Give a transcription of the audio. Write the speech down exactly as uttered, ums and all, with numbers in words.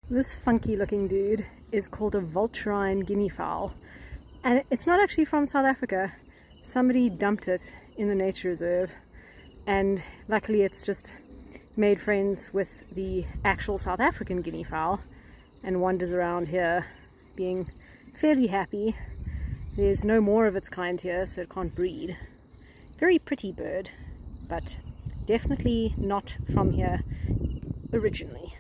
This funky looking dude is called a Vulturine Guineafowl, and it's not actually from South Africa. Somebody dumped it in the nature reserve, and luckily it's just made friends with the actual South African guineafowl and wanders around here being fairly happy. There's no more of its kind here, so it can't breed. Very pretty bird, but definitely not from here originally.